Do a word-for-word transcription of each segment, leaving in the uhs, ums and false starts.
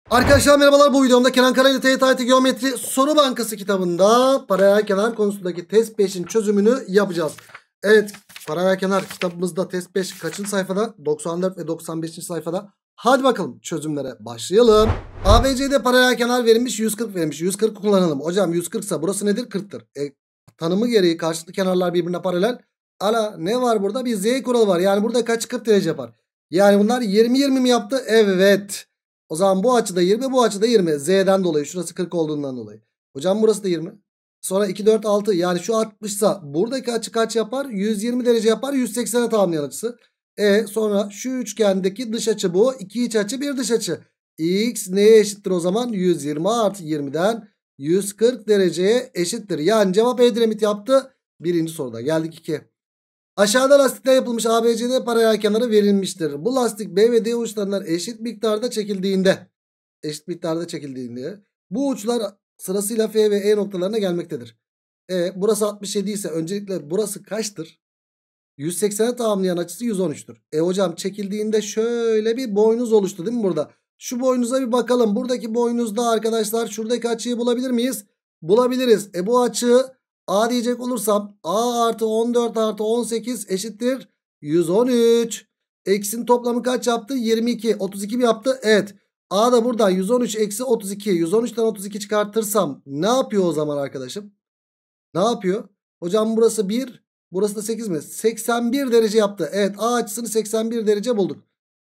Arkadaşlar merhabalar, bu videomda Kenan Karaylı T Y T Geometri Soru Bankası kitabında paralel kenar konusundaki test beşin çözümünü yapacağız. Evet, paralel kenar kitabımızda test beş kaçıncı sayfada? doksan dört ve doksan beşinci sayfada. Hadi bakalım çözümlere başlayalım. A B C'de paralel kenar verilmiş, yüz kırk verilmiş. yüz kırk kullanalım. Hocam yüz kırk ise burası nedir? kırktır. E, tanımı gereği karşılıklı kenarlar birbirine paralel. Ala ne var burada? Bir Z kuralı var. Yani burada kaç kırk derece yapar? Yani bunlar yirmi yirmi mi yaptı? Evet. O zaman bu açıda yirmi, bu açıda yirmi. Z'den dolayı, şurası kırk olduğundan dolayı. Hocam burası da yirmi. Sonra iki, dört, altı. Yani şu altmış ise buradaki açı kaç yapar? yüz yirmi derece yapar. yüz seksene tamamlayan açısı. E sonra şu üçgendeki dış açı bu. iki iç açı, bir dış açı. X neye eşittir o zaman? yüz yirmi artı yirmiden yüz kırk dereceye eşittir. Yani cevap Edremit yaptı. Birinci soruda. Geldik ikiye. Aşağıda lastikten yapılmış A B C'de paralel kenarı verilmiştir. Bu lastik B ve D uçlarından eşit miktarda çekildiğinde eşit miktarda çekildiğinde bu uçlar sırasıyla F ve E noktalarına gelmektedir. E, burası altmış yedi ise öncelikle burası kaçtır? yüz seksene tamamlayan açısı yüz on üçtür. E hocam çekildiğinde şöyle bir boynuz oluştu değil mi burada? Şu boynuza bir bakalım. Buradaki boynuzda arkadaşlar şuradaki açıyı bulabilir miyiz? Bulabiliriz. E bu açı A diyecek olursam A artı on dört artı on sekiz eşittir yüz on üç. X'in toplamı kaç yaptı? yirmi iki. otuz iki mi yaptı? Evet. A da buradan yüz on üç eksi otuz iki. yüz on üçten otuz iki çıkartırsam ne yapıyor o zaman arkadaşım? Ne yapıyor? Hocam burası bir. Burası da sekiz mi? seksen bir derece yaptı. Evet, A açısını seksen bir derece bulduk.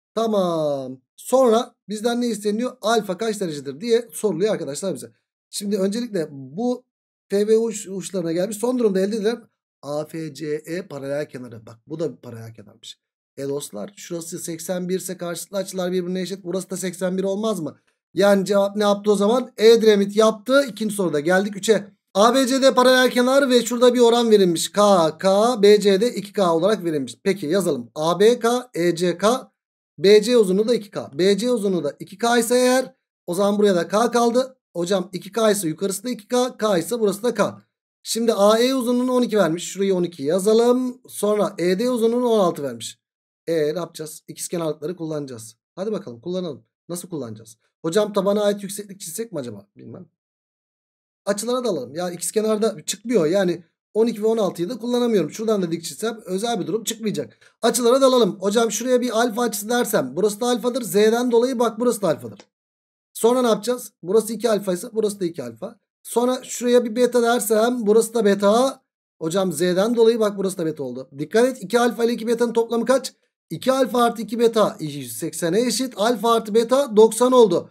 Tamam. Sonra bizden ne isteniyor? Alfa kaç derecedir diye soruluyor arkadaşlar bize. Şimdi öncelikle bu F ve uç, uçlarına gelmiş. Son durumda elde edilen A F C E paralel kenarı. Bak bu da bir paralel kenarmış. E dostlar şurası seksen bir ise karşılıklı açılar birbirine eşit. Burası da seksen bir olmaz mı? Yani cevap ne yaptı o zaman? Edremit yaptı. İkinci soruda geldik üçe. A B C'de paralel kenar ve şurada bir oran verilmiş. K, K, B C'de iki K olarak verilmiş. Peki yazalım. A B K, E C K, B C uzunluğu da iki K. B C uzunluğu da iki K ise eğer o zaman buraya da K kaldı. Hocam iki K ise yukarısı da iki K. K ise burası da K. Şimdi A E uzunluğunu on iki vermiş. Şurayı on iki yazalım. Sonra E D uzunluğunu on altı vermiş. E ne yapacağız? İkizkenarlıkları kullanacağız. Hadi bakalım kullanalım. Nasıl kullanacağız? Hocam tabana ait yükseklik çizsek mi acaba? Bilmem. Açılara da alalım. Ya ikizkenarda çıkmıyor. Yani on iki ve on altıyı da kullanamıyorum. Şuradan da dik çizsem özel bir durum çıkmayacak. Açılara da alalım. Hocam şuraya bir alfa açısı dersem burası da alfadır. Z'den dolayı bak burası da alfadır. Sonra ne yapacağız? Burası iki alfa ise burası da iki alfa. Sonra şuraya bir beta dersem burası da beta. Hocam Z'den dolayı bak burası da beta oldu. Dikkat et, iki alfa ile iki betanın toplamı kaç? iki alfa artı iki beta yüz seksene eşit. Alfa artı beta doksan oldu.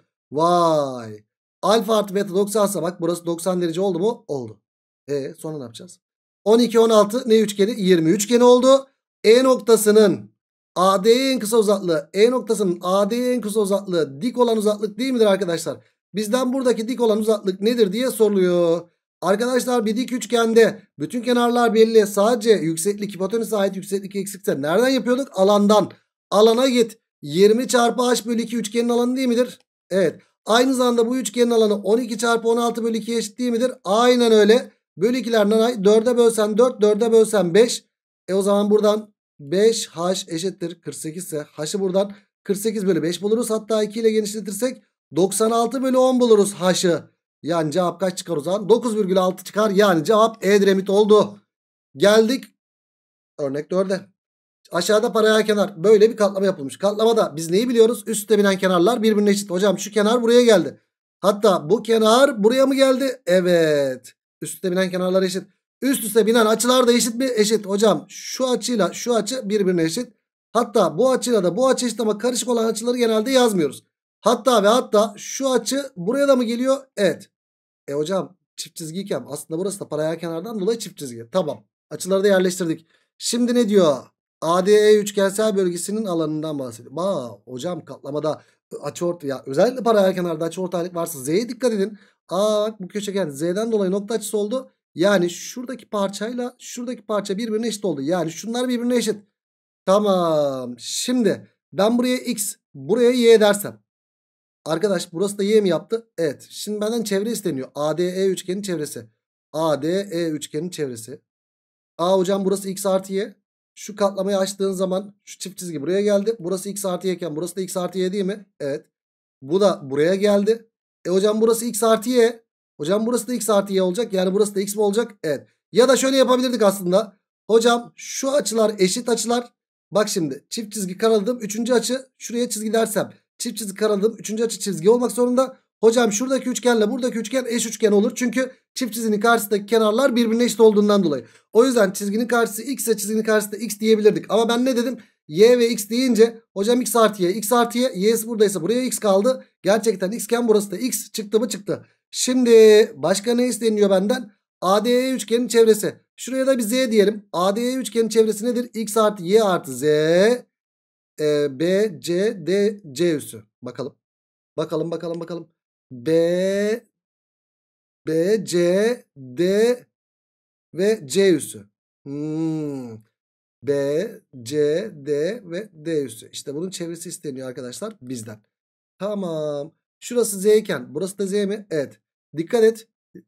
Vay. Alfa artı beta doksan ise bak burası doksan derece oldu mu? Oldu. E sonra ne yapacağız? on iki on altı ne üçgeni? yirmi üçgeni oldu. E noktasının A D'ye en kısa uzaklığı, E noktasının A D'ye en kısa uzaklığı dik olan uzaklık değil midir arkadaşlar? Bizden buradaki dik olan uzaklık nedir diye soruluyor. Arkadaşlar bir dik üçgende bütün kenarlar belli. Sadece yükseklik hipotenüse ait yükseklik eksikse nereden yapıyorduk? Alandan. Alana git. yirmi çarpı h bölü iki üçgenin alanı değil midir? Evet. Aynı zamanda bu üçgenin alanı on iki çarpı on altı bölü ikiye eşit değil midir? Aynen öyle. Bölü ikilerden dörde bölsen dört, dörde bölsen beş. E o zaman buradan beş h eşittir kırk sekiz ise h'ı buradan kırk sekiz bölü beş buluruz. Hatta iki ile genişletirsek doksan altı bölü on buluruz h'ı. Yani cevap kaç çıkar o zaman? dokuz virgül altı çıkar. Yani cevap Edremit oldu. Geldik örnek dörde. Aşağıda paralel kenar, böyle bir katlama yapılmış. Katlamada biz neyi biliyoruz? Üst üste binen kenarlar birbirine eşit. Hocam şu kenar buraya geldi. Hatta bu kenar buraya mı geldi? Evet. Üst üste binen kenarlar eşit. Üst üste binen açılar da eşit mi? Eşit. Hocam şu açıyla şu açı birbirine eşit. Hatta bu açıyla da bu açı eşit ama karışık olan açıları genelde yazmıyoruz. Hatta ve hatta şu açı buraya da mı geliyor? Evet. E hocam çift çizgiyken aslında burası da paralel kenardan dolayı çift çizgi. Tamam. Açıları da yerleştirdik. Şimdi ne diyor? A D E üçgensel bölgesinin alanından bahsediyor. Aa, hocam katlamada açıortay ya özellikle paralel kenarda açıortaylık varsa Z'ye dikkat edin. Aa bak bu köşegen Z'den dolayı nokta açısı oldu. Yani şuradaki parçayla şuradaki parça birbirine eşit oldu. Yani şunlar birbirine eşit. Tamam. Şimdi ben buraya X, buraya Y dersem. Arkadaş burası da Y mi yaptı? Evet. Şimdi benden çevre isteniyor. A D E üçgenin çevresi. A D E üçgenin çevresi. Aa hocam burası X artı Y. Şu katlamayı açtığın zaman şu çift çizgi buraya geldi. Burası X artı Y iken burası da X artı Y değil mi? Evet. Bu da buraya geldi. E hocam burası x artı y. Hocam burası da x artı y olacak. Yani burası da x mi olacak? Evet. Ya da şöyle yapabilirdik aslında. Hocam şu açılar eşit açılar. Bak şimdi çift çizgi karaladım. Üçüncü açı şuraya çizgi dersem. Çift çizgi karaladım. Üçüncü açı çizgi olmak zorunda. Hocam şuradaki üçgenle buradaki üçgen eş üçgen olur. Çünkü çift çizginin karşısındaki kenarlar birbirine eşit olduğundan dolayı. O yüzden çizginin karşısı x ise çizginin karşısında x diyebilirdik. Ama ben ne dedim? Y ve x deyince hocam x artı y, x artı y, y'si buradaysa buraya x kaldı. Gerçekten x iken burası da x çıktı mı çıktı. Şimdi başka ne isteniyor benden? A D E üçgenin çevresi. Şuraya da bir z diyelim. A D E üçgenin çevresi nedir? X artı y artı z e, B, C, D, C üssü. Bakalım. Bakalım bakalım bakalım. B, B, C, D ve C üssü. Hmm. B, C, D ve D üssü. İşte bunun çevresi isteniyor arkadaşlar bizden. Tamam. Şurası Z iken burası da Z mi? Evet. Dikkat et.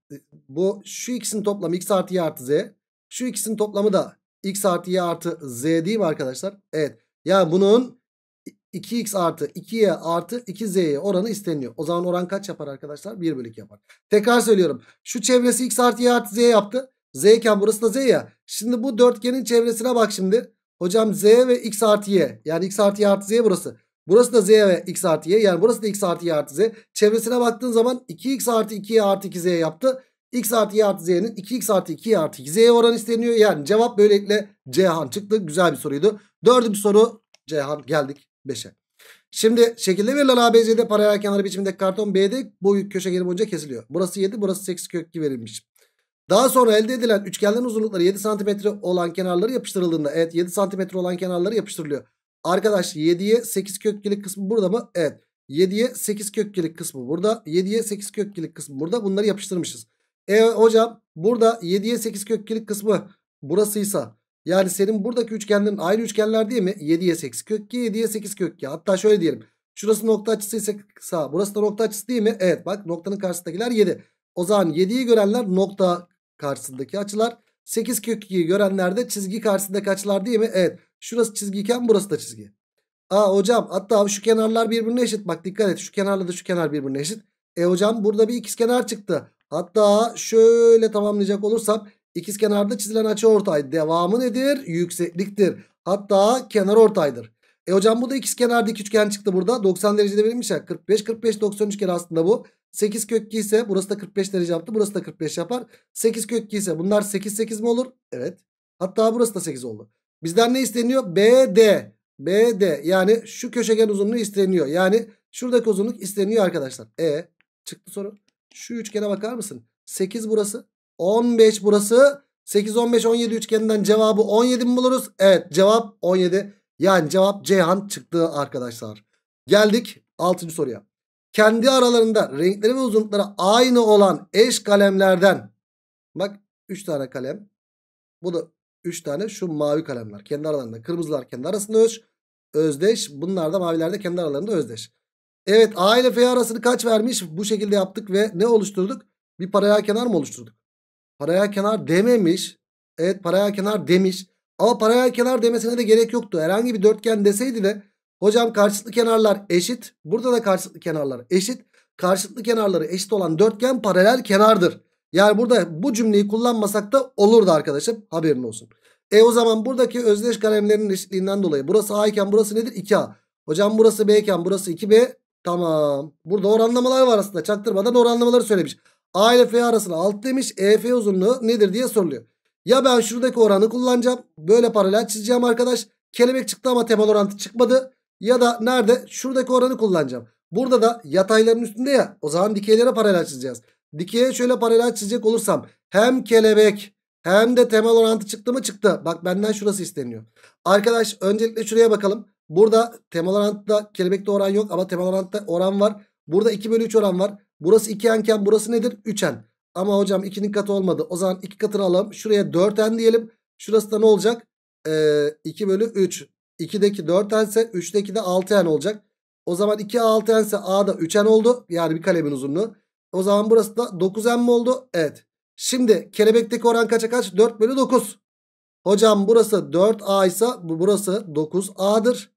Bu şu ikisinin toplamı x artı y artı z. Şu ikisinin toplamı da x artı y artı z değil mi arkadaşlar? Evet. Yani bunun iki x artı iki y artı iki z'ye oranı isteniyor. O zaman oran kaç yapar arkadaşlar? bir bölü iki yapar. Tekrar söylüyorum. Şu çevresi x artı y artı z yaptı. Z iken burası da z ya. Şimdi bu dörtgenin çevresine bak şimdi. Hocam z ve x artı y. Yani x artı y artı z burası. Burası da z ve x artı y. Yani burası da x artı y artı z. Çevresine baktığın zaman iki x artı iki y artı iki z yaptı. X artı y artı z'nin iki x artı iki y artı iki z'ye oran isteniyor. Yani cevap böylelikle Ceyhan çıktı. Güzel bir soruydu. Dördüncü soru Ceyhan, geldik beşe. Şimdi şekilde verilen A B C'de paralel kenarı biçimindeki karton B'de boyu köşegeni boyunca kesiliyor. Burası yedi, burası sekiz kök iki verilmiş. Daha sonra elde edilen üçgenlerin uzunlukları yedi santimetre olan kenarları yapıştırıldığında, evet yedi santimetre olan kenarları yapıştırılıyor. Arkadaş yediye sekiz kök ikilik kısmı burada mı? Evet. yediye sekiz kök ikilik kısmı burada. yediye sekiz kök ikilik kısmı burada. Bunları yapıştırmışız. E hocam burada yediye sekiz kök ikilik kısmı burasıysa, yani senin buradaki üçgenlerin aynı üçgenler değil mi? yediye sekiz kök iki, yediye sekiz kök iki. Hatta şöyle diyelim. Şurası nokta açısıysa sağ, burası da nokta açısı değil mi? Evet bak, noktanın karşısındakiler yedi. O zaman yediyi görenler nokta karşısındaki açılar. sekiz kök ikiyi görenler de çizgi karşısındaki açılar değil mi? Evet. Şurası çizgiyken burası da çizgi. Aa hocam, hatta şu kenarlar birbirine eşit. Bak dikkat et, şu kenarla da şu kenar birbirine eşit. E hocam burada bir ikizkenar çıktı. Hatta şöyle tamamlayacak olursam ikizkenarda çizilen açıortay devamı nedir? Yüksekliktir. Hatta kenarortaydır. E hocam bu da ikizkenar dik üçgen çıktı burada. doksan derecede verilmiş ya. kırk beş kırk beş doksan üçgen aslında bu. sekiz kök iki ise burası da kırk beş derece yaptı. Burası da kırk beş yapar. sekiz kök iki ise bunlar sekiz sekiz mi olur? Evet. Hatta burası da sekiz oldu. Bizden ne isteniyor? B D. B D yani şu köşegen uzunluğu isteniyor. Yani şuradaki uzunluk isteniyor arkadaşlar. E çıktı soru. Şu üçgene bakar mısın? sekiz burası. on beş burası. sekiz on beş on yedi üçgeninden cevabı on yedi mi buluruz? Evet, cevap on yedi. Yani cevap Ceyhan çıktı arkadaşlar. Geldik altıncı soruya. Kendi aralarında renkleri ve uzunlukları aynı olan eş kalemlerden, bak üç tane kalem, bu da üç tane şu mavi kalemler kendi aralarında, kırmızılar kendi arasında öz, özdeş, bunlar da maviler de kendi aralarında özdeş. Evet, A ile F arasını kaç vermiş? Bu şekilde yaptık ve ne oluşturduk? Bir paralel kenar mı oluşturduk? Paralel kenar dememiş. Evet, paralel kenar demiş. Ama paralel kenar demesine de gerek yoktu. Herhangi bir dörtgen deseydi de hocam karşılıklı kenarlar eşit. Burada da karşılıklı kenarlar eşit. Karşılıklı kenarları eşit olan dörtgen paralel kenardır. Yani burada bu cümleyi kullanmasak da olurdu arkadaşım. Haberin olsun. E o zaman buradaki özdeş kalemlerin eşitliğinden dolayı burası A iken burası nedir? iki A. Hocam burası B iken burası iki B. Tamam. Burada oranlamalar var aslında. Çaktırmadan oranlamaları söylemiş. A ile F arasına altı demiş. E F uzunluğu nedir diye soruluyor. Ya ben şuradaki oranı kullanacağım. Böyle paralel çizeceğim arkadaş. Kelebek çıktı ama temel orantı çıkmadı. Ya da nerede? Şuradaki oranı kullanacağım. Burada da yatayların üstünde ya. O zaman dikeylere paralel çizeceğiz. Dikeye şöyle paralel çizecek olursam hem kelebek hem de temel orantı çıktı mı? Çıktı. Bak benden şurası isteniyor. Arkadaş öncelikle şuraya bakalım. Burada temel orantıda kelebekte oran yok ama temel orantıda oran var. Burada iki bölü üç oran var. Burası iki n'ken burası nedir? üç n. Ama hocam ikinin katı olmadı. O zaman iki katını alalım. Şuraya dört n diyelim. Şurası da ne olacak? Ee, iki bölü üç. ikideki dört n ise üçteki de altı n olacak. O zaman iki a altı n ise A da üç n oldu. Yani bir kalemin uzunluğu. O zaman burası da dokuz n mi oldu? Evet. Şimdi kelebekteki oran kaça kaç? dört bölü dokuz. Hocam burası dört a ise burası dokuz a'dır.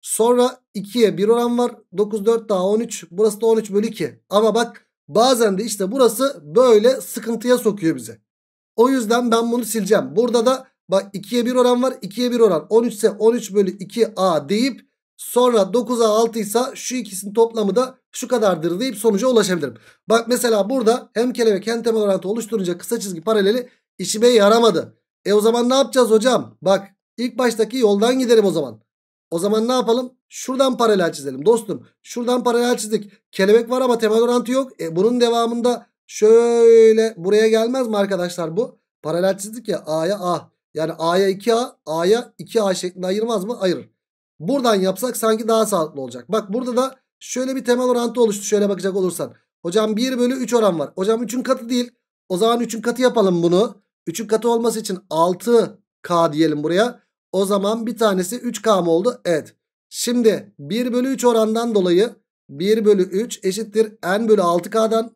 Sonra ikiye bir oran var. dokuz, dört daha on üç. Burası da on üç bölü iki. Ama bak bazen de işte burası böyle sıkıntıya sokuyor bizi. O yüzden ben bunu sileceğim. Burada da bak ikiye bir oran var. ikiye bir oran. on üç ise on üç bölü iki a deyip sonra dokuz a altı ise şu ikisinin toplamı da şu kadardır deyip sonuca ulaşabilirim. Bak mesela burada hem kelebek hem temel orantı oluşturunca kısa çizgi paraleli işime yaramadı. E o zaman ne yapacağız hocam? Bak ilk baştaki yoldan gidelim o zaman. O zaman ne yapalım? Şuradan paralel çizelim dostum. Şuradan paralel çizdik. Kelebek var ama temel orantı yok. E bunun devamında şöyle buraya gelmez mi arkadaşlar bu? Paralel çizdik ya A'ya A. Yani A'ya iki a, A'ya iki a şeklinde ayırmaz mı? Ayırır. Buradan yapsak sanki daha sağlıklı olacak. Bak burada da şöyle bir temel orantı oluştu. Şöyle bakacak olursan. Hocam bir bölü üç oran var. Hocam üçün katı değil. O zaman üçün katı yapalım bunu. üçün katı olması için altı k diyelim buraya. O zaman bir tanesi üç k mı oldu? Evet. Şimdi bir bölü üç orandan dolayı bir bölü üç eşittir n bölü altı k'dan.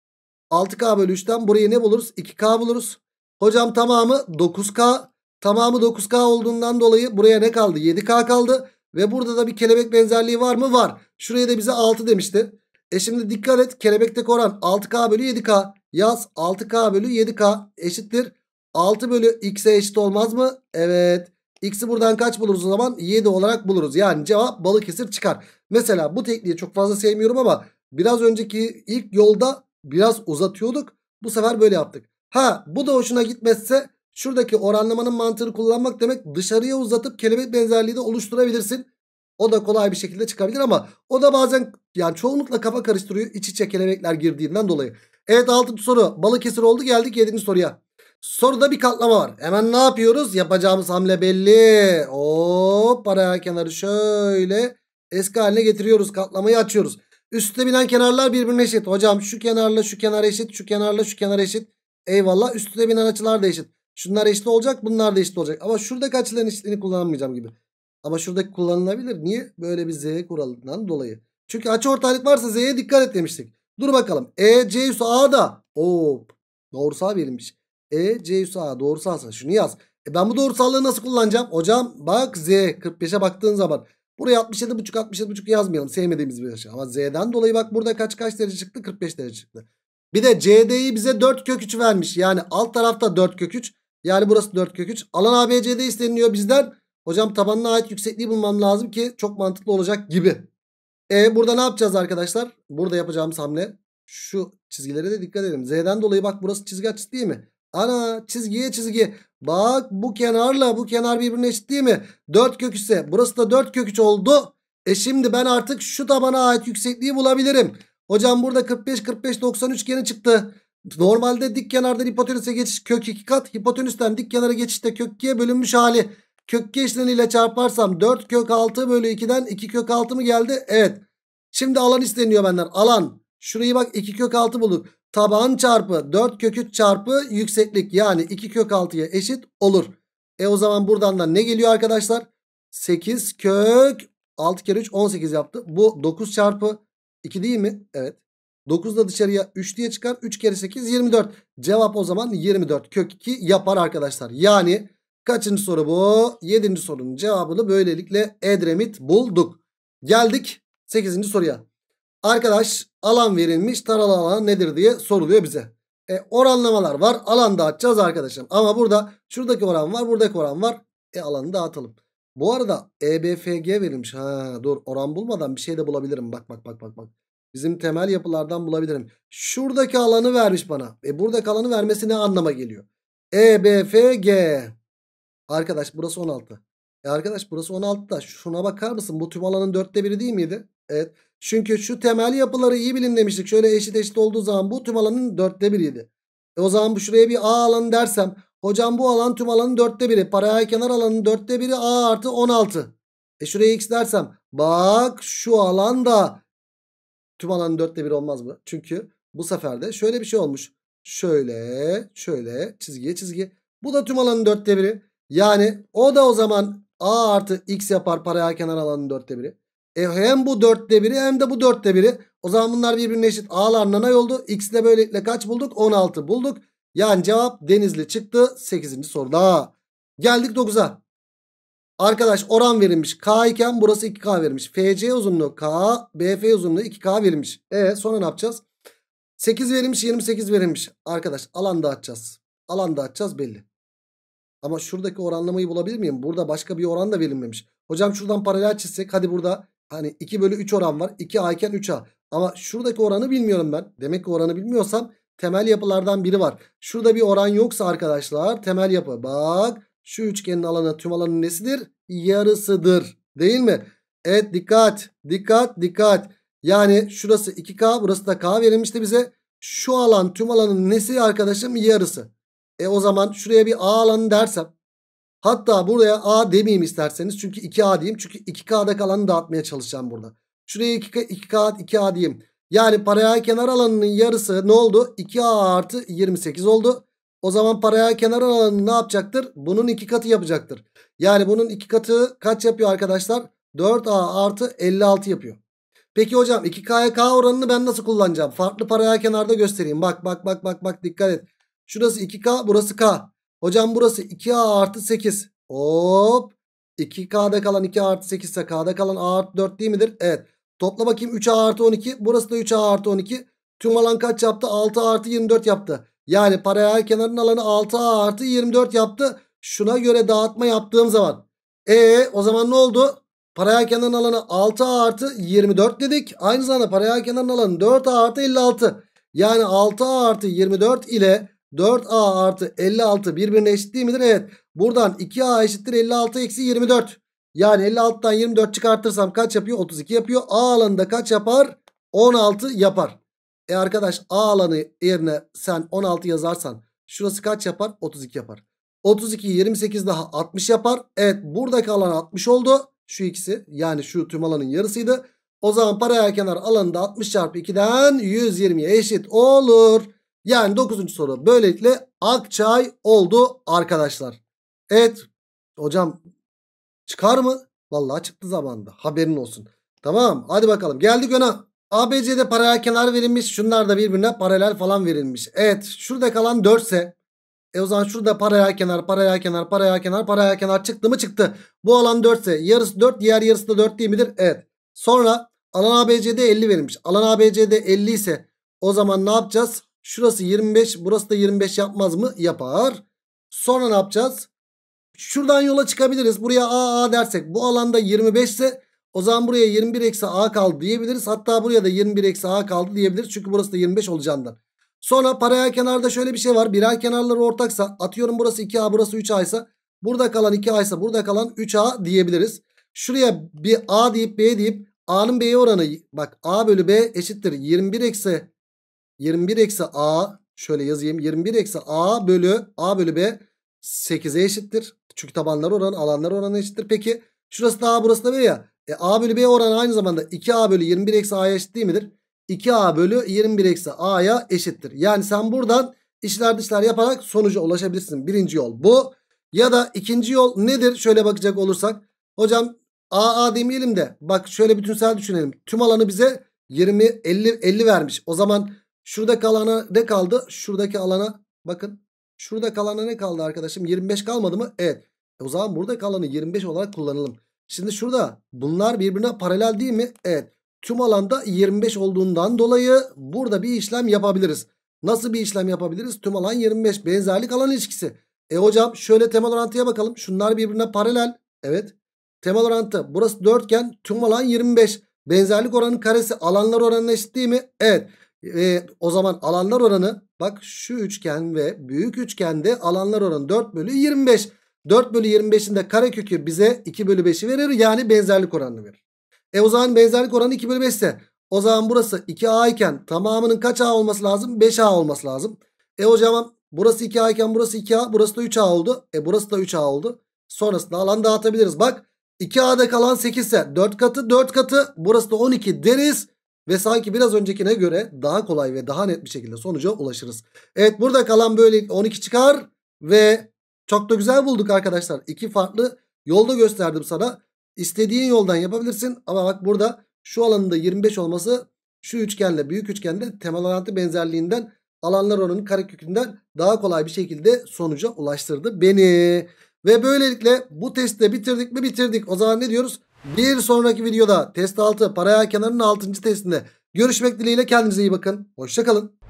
altı k bölü üçten burayı ne buluruz? iki k buluruz. Hocam tamamı dokuz k. Tamamı dokuz k olduğundan dolayı buraya ne kaldı? yedi k kaldı. Ve burada da bir kelebek benzerliği var mı? Var. Şuraya da bize altı demişti. E şimdi dikkat et. Kelebekteki oran altı k bölü yedi k. Yaz altı k bölü yedi k eşittir. altı bölü x'e eşit olmaz mı? Evet. X'i buradan kaç buluruz o zaman? yedi olarak buluruz. Yani cevap Balıkesir çıkar. Mesela bu tekniği çok fazla sevmiyorum ama biraz önceki ilk yolda biraz uzatıyorduk. Bu sefer böyle yaptık. Ha bu da hoşuna gitmezse şuradaki oranlamanın mantığını kullanmak demek dışarıya uzatıp kelebek benzerliği de oluşturabilirsin. O da kolay bir şekilde çıkabilir ama o da bazen yani çoğunlukla kafa karıştırıyor iç içe kelebekler girdiğinden dolayı. Evet altıncı soru Balıkesir oldu, geldik yedinci soruya. Soruda bir katlama var. Hemen ne yapıyoruz? Yapacağımız hamle belli. Hop paralel kenarı şöyle eski haline getiriyoruz. Katlamayı açıyoruz. Üstte binen kenarlar birbirine eşit. Hocam şu kenarla şu kenar eşit. Şu kenarla şu kenar eşit. Eyvallah. Üstte binen açılar da eşit. Şunlar eşit olacak. Bunlar da eşit olacak. Ama şuradaki açıların eşitliğini kullanamayacağım gibi. Ama şuradaki kullanılabilir. Niye? Böyle bir z kuralından dolayı. Çünkü açıortaylık varsa z'ye dikkat et demiştik. Dur bakalım. E, C üssü A'da. Hop. Doğrusal verilmiş. E, C üssü A doğrusalsa şunu yaz. E ben bu doğrusallığı nasıl kullanacağım? Hocam bak Z kırk beşe baktığın zaman. Buraya altmış yedi buçuk altmış yedi buçuk yazmayalım. Sevmediğimiz bir şey. Ama Z'den dolayı bak burada kaç kaç derece çıktı? kırk beş derece çıktı. Bir de C D'yi bize dört kök üç vermiş. Yani alt tarafta dört kök üç. Yani burası dört kök üç. Alan A B C D isteniliyor bizden. Hocam tabanına ait yüksekliği bulmam lazım ki çok mantıklı olacak gibi. E burada ne yapacağız arkadaşlar? Burada yapacağımız hamle şu çizgilere de dikkat edelim. Z'den dolayı bak burası çizgi açısı değil mi? Ana çizgiye çizgi. Bak bu kenarla bu kenar birbirine eşit değil mi? dört kök üç ise burası da dört kök üç oldu. E şimdi ben artık şu tabana ait yüksekliği bulabilirim. Hocam burada kırk beş kırk beş doksan üçgeni çıktı. Normalde dik kenardan hipotenüse geçiş kök iki kat. Hipotenüsten dik kenara geçişte kök ikiye bölünmüş hali. Kök iki eşleniyle çarparsam dört kök altı bölü ikiden iki kök altı mı geldi? Evet. Şimdi alan isteniyor benden. Alan. Şurayı bak iki kök altı bulduk. Taban çarpı dört kök üç çarpı yükseklik. Yani iki kök altıya eşit olur. E o zaman buradan da ne geliyor arkadaşlar? sekiz kök altı kere üç on sekiz yaptı. Bu dokuz çarpı iki değil mi? Evet. dokuz da dışarıya üç diye çıkar. üç kere sekiz yirmi dört. Cevap o zaman yirmi dört kök iki yapar arkadaşlar. Yani kaçıncı soru bu? yedinci sorunun cevabını böylelikle Edremit bulduk. Geldik sekizinci soruya. Arkadaş alan verilmiş, taralı alan nedir diye soruluyor bize. E, oranlamalar var, alan dağıtacağız arkadaşım. Ama burada şuradaki oran var, buradaki oran var. E alanı dağıtalım. Bu arada E B F G verilmiş. Ha dur, oran bulmadan bir şey de bulabilirim. Bak bak bak bak bak. Bizim temel yapılardan bulabilirim. Şuradaki alanı vermiş bana. E buradaki alanı vermesi ne anlama geliyor? E B F G. Arkadaş burası on altı. E arkadaş burası on altı da şuna bakar mısın? Bu tüm alanın dörtte biri değil miydi? Evet. Çünkü şu temel yapıları iyi bilin demiştik. Şöyle eşit eşit olduğu zaman bu tüm alanın dörtte biriydi. E o zaman bu şuraya bir A alanı dersem. Hocam bu alan tüm alanın dörtte biri. Paralel kenar alanın dörtte biri A artı on altı. E şuraya X dersem. Bak şu alan da tüm alanın dörtte biri olmaz mı? Çünkü bu sefer de şöyle bir şey olmuş. Şöyle şöyle çizgiye çizgi. Bu da tüm alanın dörtte biri. Yani o da o zaman A artı X yapar paralel kenar alanın dörtte biri. E hem bu dörtte biri hem de bu dörtte biri. O zaman bunlar birbirine eşit. A'lar nanay oldu. X'i de böylelikle kaç bulduk? on altı bulduk. Yani cevap Denizli çıktı sekizinci soruda. Geldik dokuza. Arkadaş oran verilmiş. K iken burası iki K verilmiş. F C uzunluğu K, B F uzunluğu iki K verilmiş. E sonra ne yapacağız? sekiz verilmiş, yirmi sekiz verilmiş. Arkadaş alan dağıtacağız. Alan dağıtacağız belli. Ama şuradaki oranlamayı bulabilir miyim? Burada başka bir oran da verilmemiş. Hocam şuradan paralel çizsek. Hadi burada hani iki bölü üç oran var. iki A iken üç A. Ama şuradaki oranı bilmiyorum ben. Demek ki oranı bilmiyorsam temel yapılardan biri var. Şurada bir oran yoksa arkadaşlar temel yapı. Bak şu üçgenin alanı tüm alanın nesidir? Yarısıdır. Değil mi? Evet dikkat. Dikkat dikkat. Yani şurası iki K, burası da K verilmişti bize. Şu alan tüm alanın nesi arkadaşım? Yarısı. E o zaman şuraya bir A alanı dersem. Hatta buraya A demeyeyim isterseniz. Çünkü iki A diyeyim. Çünkü iki K'da kalanı dağıtmaya çalışacağım burada. Şuraya iki K, iki K, iki A diyeyim. Yani paralel kenar alanının yarısı ne oldu? iki A artı yirmi sekiz oldu. O zaman paralel kenar alanı ne yapacaktır? Bunun iki katı yapacaktır. Yani bunun iki katı kaç yapıyor arkadaşlar? dört A artı elli altı yapıyor. Peki hocam iki K'ya K oranını ben nasıl kullanacağım? Farklı paralel kenarda göstereyim. Bak bak bak bak bak dikkat et. Şurası iki K, burası K. Hocam burası iki A artı sekiz. Hop. iki K'da kalan iki A artı sekiz ise K'da kalan A artı dört değil midir? Evet. Topla bakayım üç A artı on iki. Burası da üç A artı on iki. Tüm alan kaç yaptı? altı A artı yirmi dört yaptı. Yani paralel kenarın alanı altı A artı yirmi dört yaptı. Şuna göre dağıtma yaptığım zaman. E o zaman ne oldu? Paralel kenarın alanı altı A artı yirmi dört dedik. Aynı zamanda paralel kenarın alanı dört A artı elli altı. Yani altı A artı yirmi dört ile dört A artı elli altı birbirine eşit değil midir? Evet. Buradan iki A eşittir elli altı eksi yirmi dört. Yani elli altıdan yirmi dört çıkartırsam kaç yapıyor? otuz iki yapıyor. A alanında kaç yapar? on altı yapar. E arkadaş A alanı yerine sen on altı yazarsan şurası kaç yapar? otuz iki yapar. otuz iki yirmi sekiz daha altmış yapar. Evet buradaki alan altmış oldu. Şu ikisi yani şu tüm alanın yarısıydı. O zaman paralel kenar alanında altmış çarpı ikiden yüz yirmiye eşit olur. Yani dokuzuncu soru böylelikle Akçay oldu arkadaşlar. Evet hocam çıkar mı? Vallahi çıktı zamanında, haberin olsun. Tamam hadi bakalım geldik öne. A B C'de paralel kenar verilmiş. Şunlar da birbirine paralel falan verilmiş. Evet şurada kalan dört ise e o zaman şurada paralel kenar paralel kenar paralel kenar paralel kenar çıktı mı çıktı. Bu alan dört ise yarısı dört, diğer yarısı da dört değil midir? Evet. Sonra alan A B C'de elli verilmiş. Alan A B C'de elli ise o zaman ne yapacağız? Şurası yirmi beş, burası da yirmi beş yapmaz mı? Yapar. Sonra ne yapacağız? Şuradan yola çıkabiliriz. Buraya A A dersek bu alanda yirmi beş ise o zaman buraya yirmi bir eksi A kaldı diyebiliriz. Hatta buraya da yirmi bir eksi A kaldı diyebiliriz. Çünkü burası da yirmi beş olacağından. Sonra paralel kenarda şöyle bir şey var. Birer kenarları ortaksa atıyorum burası iki A burası üç A ise burada kalan iki A ise burada kalan üç A diyebiliriz. Şuraya bir A deyip B deyip A'nın B'ye oranı bak A bölü B eşittir yirmi bir eksi yirmi bir eksi A şöyle yazayım yirmi bir eksi A bölü A bölü B sekize eşittir. Çünkü tabanlar oranı alanlar oranı eşittir. Peki şurası da A burası da B ya. E, A bölü B oranı aynı zamanda iki A bölü yirmi bir eksi A'ya eşit değil midir? iki A bölü yirmi bir eksi A'ya eşittir. Yani sen buradan içler dışlar yaparak sonuca ulaşabilirsin. Birinci yol bu. Ya da ikinci yol nedir? Şöyle bakacak olursak. Hocam A A demeyelim de bak şöyle bütünsel düşünelim. Tüm alanı bize yirmi elli elli vermiş. O zaman şuradaki alana ne kaldı? Şuradaki alana bakın. Şurada kalana ne kaldı arkadaşım? yirmi beş kalmadı mı? Evet. E o zaman burada kalanı yirmi beş olarak kullanalım. Şimdi şurada bunlar birbirine paralel değil mi? Evet. Tüm alanda yirmi beş olduğundan dolayı burada bir işlem yapabiliriz. Nasıl bir işlem yapabiliriz? Tüm alan yirmi beş. Benzerlik alan ilişkisi. E hocam şöyle temel orantıya bakalım. Şunlar birbirine paralel. Evet. Temel orantı. Burası dörtgen. Tüm alan yirmi beş. Benzerlik oranının karesi alanlar oranına eşit değil mi? Evet. E, o zaman alanlar oranı bak şu üçgen ve büyük üçgende alanlar oranı dört bölü yirmi beş. dört bölü yirmi beşin de karekökü bize iki bölü beşi verir. Yani benzerlik oranını verir. E o zaman benzerlik oranı iki bölü beş ise o zaman burası iki A iken tamamının kaç A olması lazım? beş A olması lazım. E o zaman burası iki A iken burası iki A, burası da üç A oldu. E burası da üç A oldu. Sonrasında alan dağıtabiliriz. Bak iki A'da kalan sekiz ise dört katı dört katı burası da on iki deriz. Ve sanki biraz öncekine göre daha kolay ve daha net bir şekilde sonuca ulaşırız. Evet burada kalan böyle on iki çıkar ve çok da güzel bulduk arkadaşlar. İki farklı yolda gösterdim sana. İstediğin yoldan yapabilirsin ama bak burada şu alanında yirmi beş olması şu üçgenle büyük üçgende temel orantı benzerliğinden alanlar oranının karekökünden daha kolay bir şekilde sonuca ulaştırdı beni. Ve böylelikle bu testi de bitirdik mi bitirdik. O zaman ne diyoruz? Bir sonraki videoda test altı paralel kenarın altıncı testinde görüşmek dileğiyle, kendinize iyi bakın. Hoşça kalın.